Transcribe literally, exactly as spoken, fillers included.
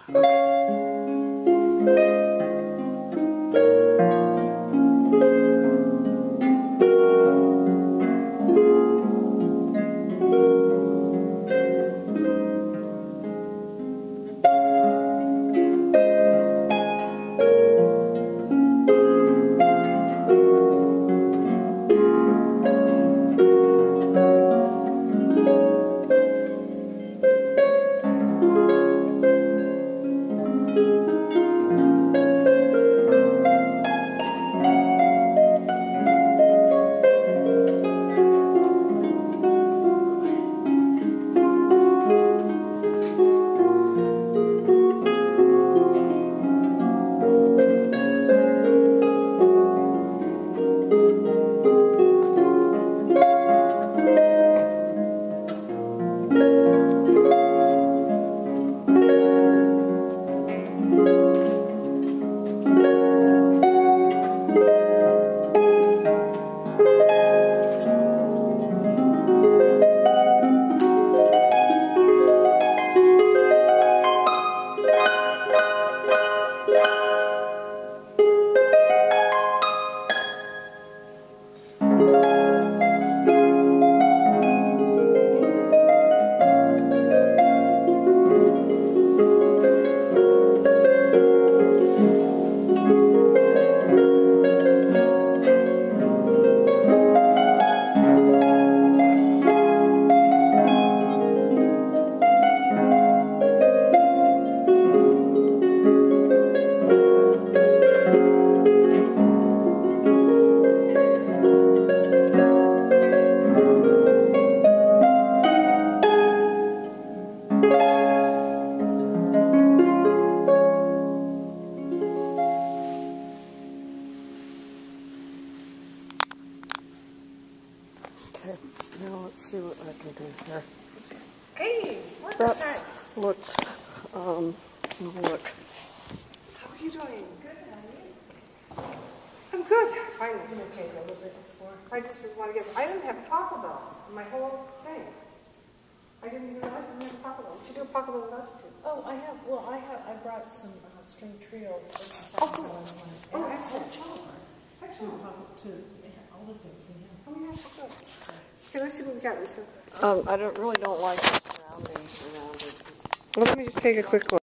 Okay. Okay, now let's see what I can do here. Hey, what's That that? looks, um, look. How are you doing? Good, how are you? I'm good. Finally, I'm going to take a little bit before. I just want to get, I didn't have Pachelbel in my whole thing. I didn't even realize I didn't have Pachelbel. You should do a Pachelbel with us too. Oh, I have, well, I have, I brought some uh, string trio. Oh, cool. Oh, excellent. Excellent. Too. All the things we have. Oh, yeah, good. Okay, let's see what we got, Lisa. Um, I don't really don't like the surroundings around it. Well, let me just take a quick look.